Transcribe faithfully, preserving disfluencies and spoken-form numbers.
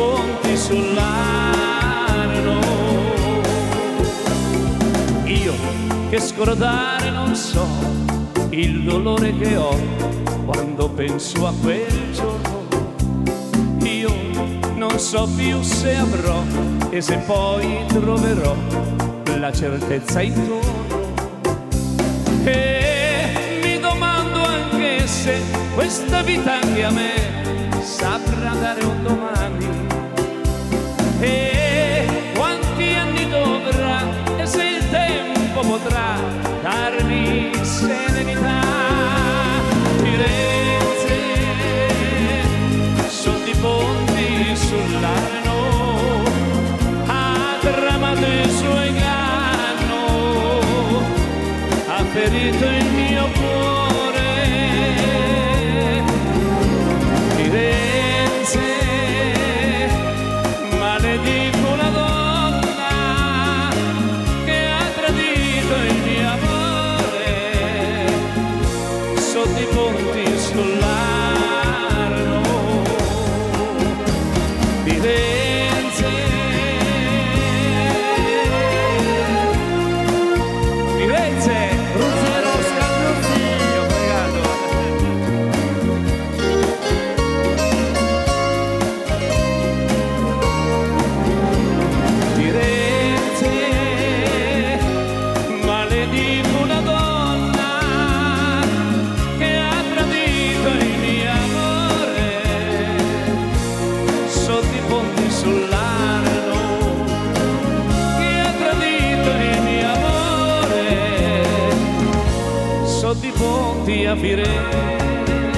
ponti sull'Arno. Io che scordare non so il dolore che ho quando penso a quel giorno. Io non so più se avrò e se poi troverò la certezza intorno. E mi domando anche se questa vita anche a me saprà dare un domani, e quanti anni dovrà e se il tempo potrà darmi serenità. Firenze, sotto i ponti sull'Arno, ha tramato il suo inganno, ha ferito il mio cuore. Firenze, maledico la donna che ha tradito il mio amore sotto i ponti sull'Arno. Firenze, Firenze, Ruggero Scanduzzi, ho pregato. Firenze, maledico la donna che ha tradito il mio amore sotto i ponti sull'Arno, che ha tradito il mio amore sotto i ponti a Firenze.